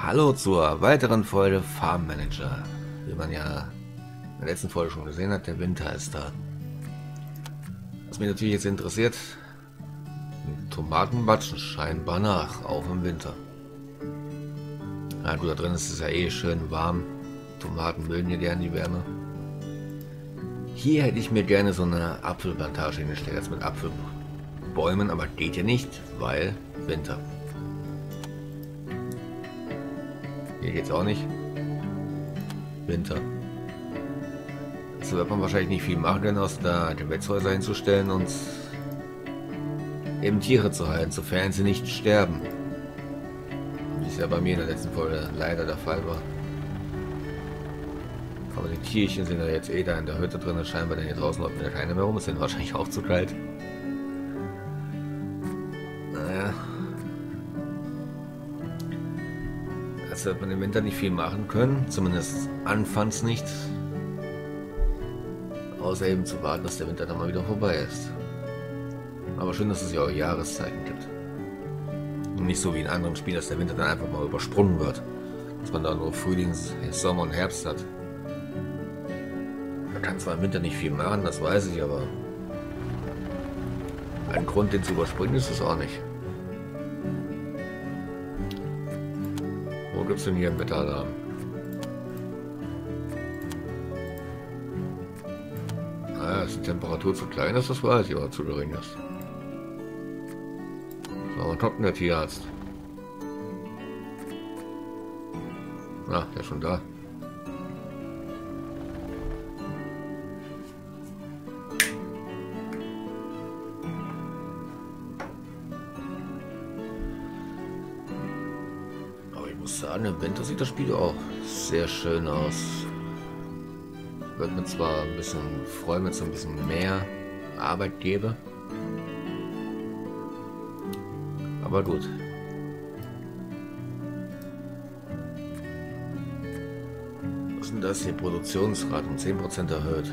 Hallo zur weiteren Folge Farm Manager. Wie man ja in der letzten Folge schon gesehen hat, der Winter ist da. Was mich natürlich jetzt interessiert, Tomaten wachsen scheinbar nach, auch im Winter. Na gut, da drin ist es ja eh schön warm. Tomaten mögen ja gerne die Wärme. Hier hätte ich mir gerne so eine Apfelplantage hingestellt, jetzt mit Apfelbäumen, aber geht ja nicht, weil Winter. Hier geht's auch nicht. Winter. Also wird man wahrscheinlich nicht viel machen können, außer da Gewächshäuser hinzustellen und eben Tiere zu halten, sofern sie nicht sterben. Wie es ja bei mir in der letzten Folge leider der Fall war. Aber die Tierchen sind ja jetzt eh da in der Hütte drin, scheinbar, denn hier draußen läuft ja keiner mehr rum, es sind wahrscheinlich auch zu kalt. Naja. Also wird man im Winter nicht viel machen können, zumindest anfangs nicht. Außer eben zu warten, dass der Winter dann mal wieder vorbei ist. Aber schön, dass es ja auch Jahreszeiten gibt. Und nicht so wie in anderen Spielen, dass der Winter dann einfach mal übersprungen wird. Dass man da nur Frühling, Sommer und Herbst hat. Man kann zwar im Winter nicht viel machen, das weiß ich, aber ein Grund, den zu überspringen, ist es auch nicht. Wo gibt es denn hier einen Wetteralarm? Ah, ist die Temperatur zu klein, dass das weiß ich, aber zu gering ist. So, wann kommt denn der Tierarzt? Ah, der ist schon da. Im Winter sieht das Spiel auch sehr schön aus. Wird mir zwar ein bisschen freuen, wenn es ein bisschen mehr Arbeit gäbe. Aber gut. Was ist denn das hier? Produktionsrate um 10% erhöht.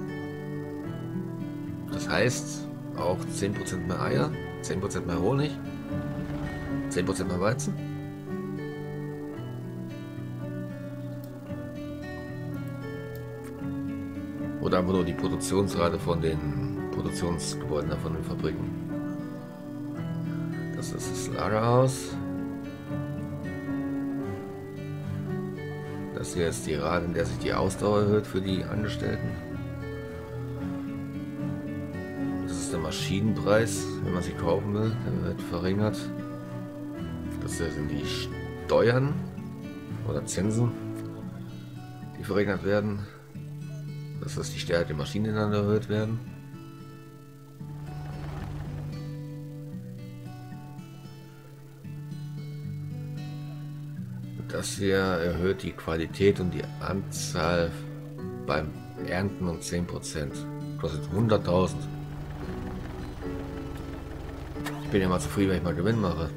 Das heißt auch 10% mehr Eier, 10% mehr Honig, 10% mehr Weizen. Oder einfach nur die Produktionsrate von den Produktionsgebäuden, von den Fabriken. Das ist das Lagerhaus. Das hier ist die Rate, in der sich die Ausdauer erhöht für die Angestellten. Das ist der Maschinenpreis, wenn man sie kaufen will, der wird verringert. Das hier sind die Steuern oder Zinsen, die verringert werden. Dass die Stärke der Maschinen dann erhöht werden. Das hier erhöht die Qualität und die Anzahl beim Ernten um 10%. Kostet 100.000. Ich bin ja mal zufrieden, wenn ich mal Gewinn mache.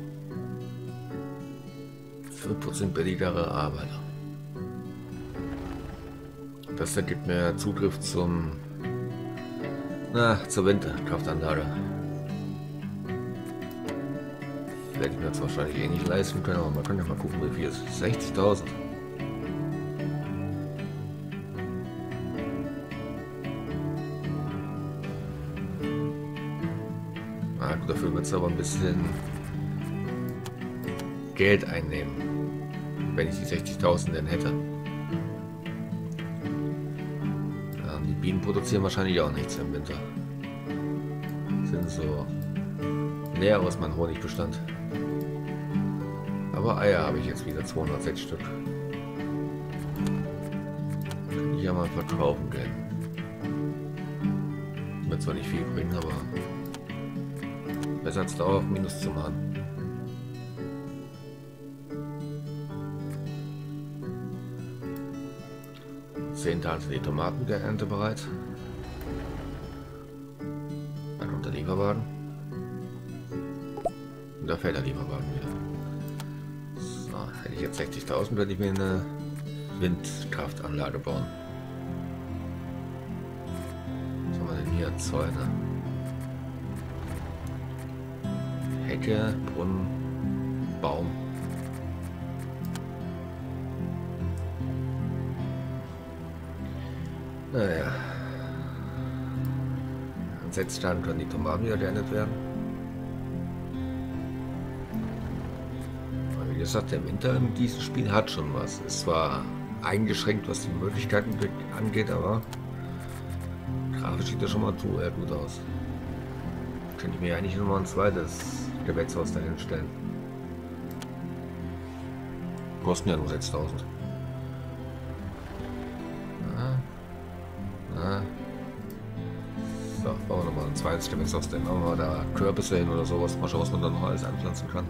5% billigere Arbeiter. Das gibt mir Zugriff zur Winterkraftanlage. Werde ich mir jetzt wahrscheinlich eh nicht leisten können, aber man kann ja mal gucken, wie viel es ist. 60.000. Na gut, dafür wird es aber ein bisschen Geld einnehmen, wenn ich die 60.000 denn hätte. Bienen produzieren wahrscheinlich auch nichts im Winter. Sind so leer aus meinem Honigbestand. Aber Eier habe ich jetzt wieder 206 Stück. Kann ich ja mal verkaufen gehen. Wird zwar nicht viel bringen, aber besser als dauerhaft Minus zu machen. In 10 Tagen sind die Tomaten der Ernte bereit. Dann kommt der Lieferwagen. Und da fällt der Lieferwagen wieder. So, hätte ich jetzt 60.000, würde ich mir eine Windkraftanlage bauen. Was haben wir denn hier? Zäune. Hecke, Brunnen, Baum. Naja. An Setztagen können die Tomaten wieder geerntet werden. Aber wie gesagt, der Winter in diesem Spiel hat schon was. Ist zwar eingeschränkt, was die Möglichkeiten angeht, aber grafisch sieht das schon mal gut aus. Könnte ich mir eigentlich noch mal ein zweites Gewächshaus dahin stellen. Kosten ja nur 6000. So, bauen wir nochmal ein zweites Gewächshaus, dann machen wir da Kürbisse hin oder sowas. Mal schauen, was man da noch alles anpflanzen kann.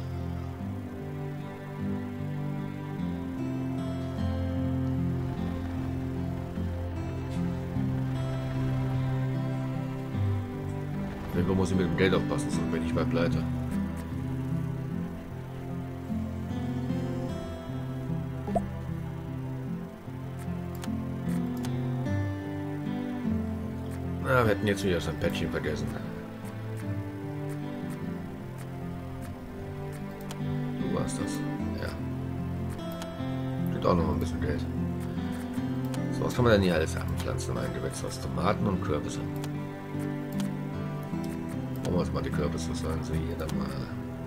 Irgendwo muss ich mit dem Geld aufpassen, sonst bin ich mal pleite. Na, wir hätten jetzt wieder so ein Päckchen vergessen. Du warst das. Ja. Gibt auch noch mal ein bisschen Geld. So, was kann man denn hier alles anpflanzen? Mein Gewächshaus, Tomaten und Kürbisse. Machen wir uns mal die Kürbisse, sollen sie hier dann mal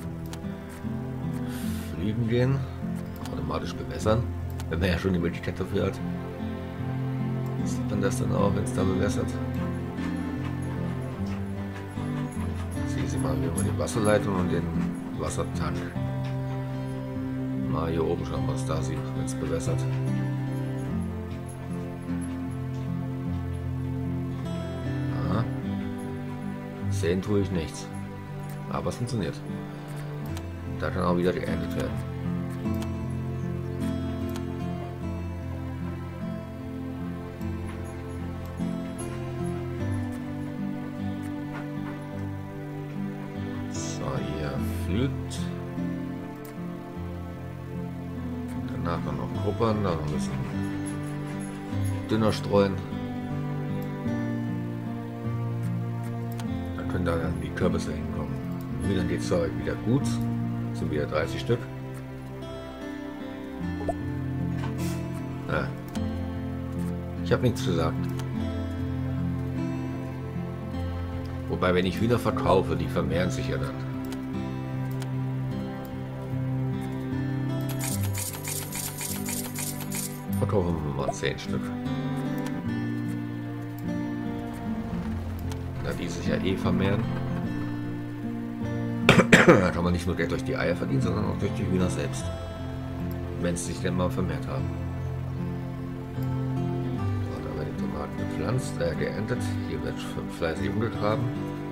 fliegen gehen. Automatisch bewässern. Wenn man ja schon die Möglichkeit dafür hat. Sieht man das dann auch, wenn es da bewässert? Mal über die Wasserleitung und den Wassertank. Mal hier oben schauen, was da sieht, wenn es bewässert. Aha. Sehen tue ich nichts. Aber es funktioniert. Da kann auch wieder geerntet werden. Pflügt. Danach dann noch gruppern, dann noch ein bisschen dünner streuen. Dann können da dann die Kürbisse hinkommen. Und dann geht es wieder gut. Das sind wieder 30 Stück. Ja. Ich habe nichts gesagt. Wobei, wenn ich Hühner verkaufe, die vermehren sich ja dann. Verkaufen wir mal 10 Stück. Da die sich ja eh vermehren. Da kann man nicht nur Geld durch die Eier verdienen, sondern auch durch die Hühner selbst. Wenn sie sich denn mal vermehrt haben. So, da werden die Tomaten gepflanzt, geerntet. Hier wird fleißig umgegraben.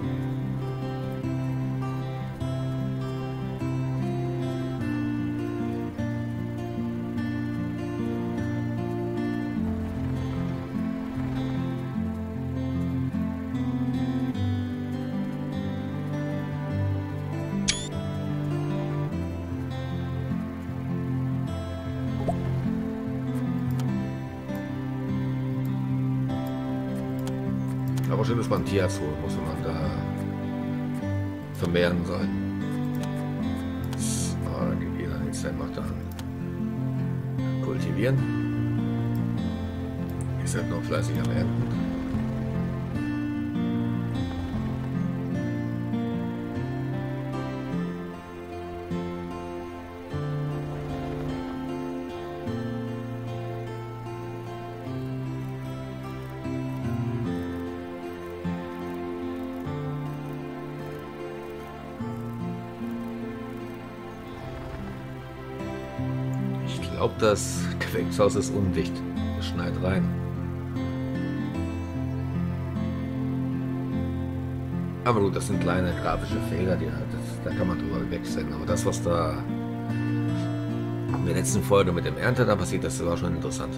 Aber schön, dass man Tierarzt holen muss, wenn man da vermehren soll. So, dann geht jeder nichts, der macht dann kultivieren. Ich werde noch fleißig am Ernten. Ich glaube, das Gewächshaus ist undicht. Es schneit rein. Aber gut, das sind kleine grafische Fehler, da kann man drüber wechseln. Aber das, was da in der letzten Folge mit dem Ernte da passiert, das war schon interessant.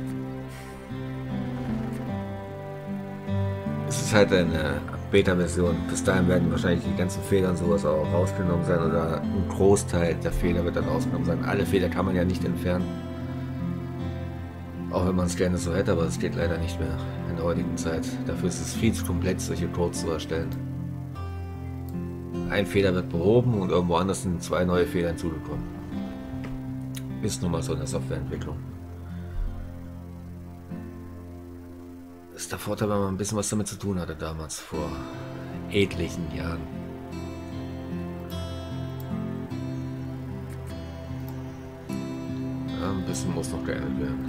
Es ist halt eine Beta-Version. Bis dahin werden wahrscheinlich die ganzen Fehler und sowas auch rausgenommen sein oder ein Großteil der Fehler wird dann rausgenommen sein. Alle Fehler kann man ja nicht entfernen. Auch wenn man es gerne so hätte, aber es geht leider nicht mehr in der heutigen Zeit. Dafür ist es viel zu komplex, solche Codes zu erstellen. Ein Fehler wird behoben und irgendwo anders sind 2 neue Fehler hinzugekommen. Ist nun mal so in der Softwareentwicklung. der Vorteil, wenn man ein bisschen was damit zu tun hatte damals, vor etlichen Jahren. Ja, ein bisschen muss noch geändert werden.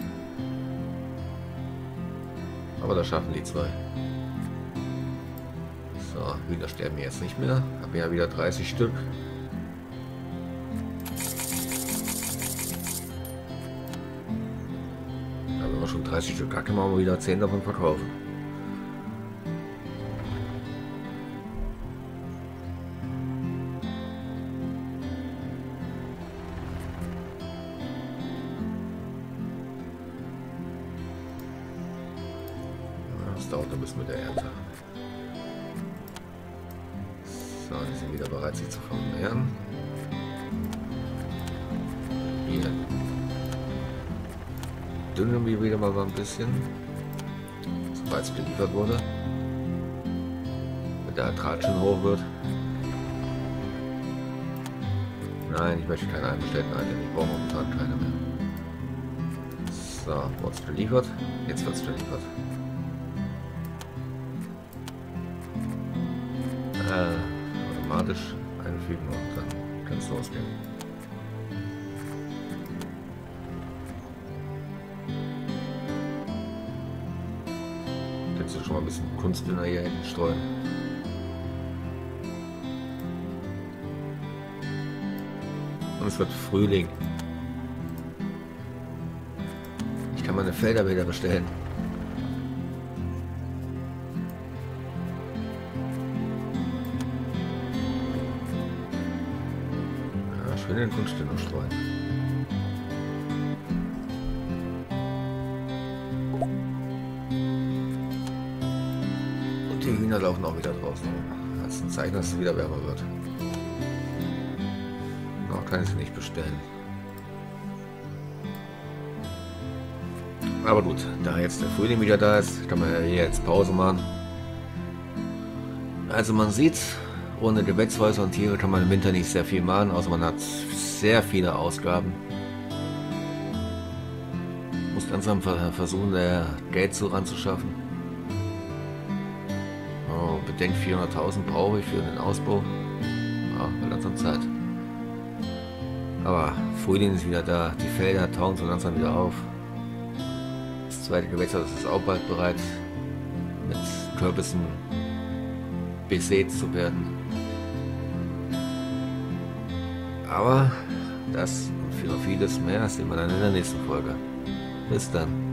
Aber das schaffen die zwei. So, Hühner sterben jetzt nicht mehr. Haben ja wieder 30 Stück. Da wenn wir schon 30 Stück Kacke machen, wir wieder 10 davon verkaufen. Das dauert ein bisschen mit der Ernte. So, die sind wieder bereit, sich zu vermehren. Hier düngen wir wieder mal ein bisschen, sobald es geliefert wurde, wenn der Ertrag schon hoch wird. Nein, ich möchte keine einbestellten Einheiten, ich brauche momentan keine mehr. So, wurde es geliefert, jetzt wird es geliefert. Automatisch einfügen und dann kann es losgehen. Jetzt schon mal ein bisschen Kunstdünger hier hinten streuen. Und es wird Frühling. Ich kann meine Felder wieder bestellen. Ja, schön den Kunstdünger streuen. Die Hühner laufen auch wieder draußen rum. Das ist ein Zeichen, dass es wieder wärmer wird. Noch kann ich sie nicht bestellen. Aber gut, da jetzt der Frühling wieder da ist, kann man ja hier jetzt Pause machen. Also man sieht, ohne Gewächshäuser und Tiere kann man im Winter nicht sehr viel machen, außer man hat sehr viele Ausgaben. Muss langsam versuchen, Geld so ranzuschaffen. Bedenkt, 400.000 brauche ich für den Ausbau. Ja, wird langsam Zeit. Aber Frühling ist wieder da. Die Felder tauen so langsam wieder auf. Das zweite Gewächshaus ist auch bald bereit, mit Kürbissen besät zu werden. Aber das und vieles mehr sehen wir dann in der nächsten Folge. Bis dann.